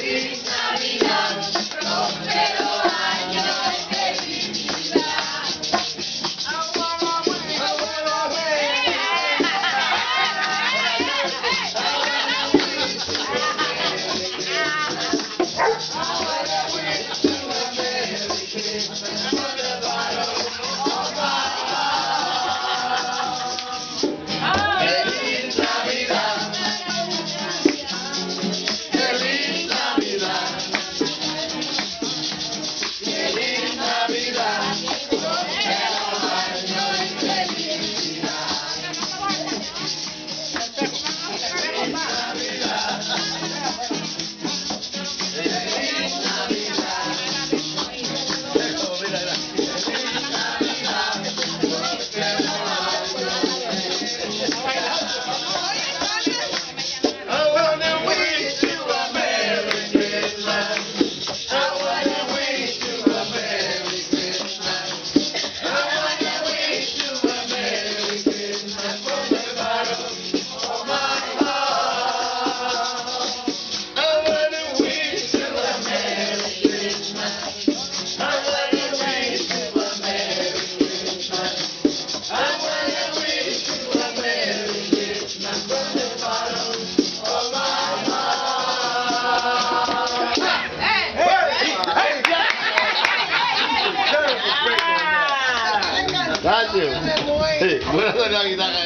Nacho. Sí, buena la guitarra.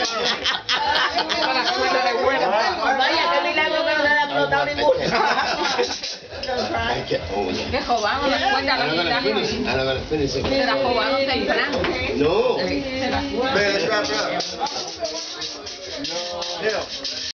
Vaya, qué milagro que no le ha explotado ninguno. Que jobaron la cuenta la guitarra. Se la jobaron temprano. No. Se la jobaron. Pero,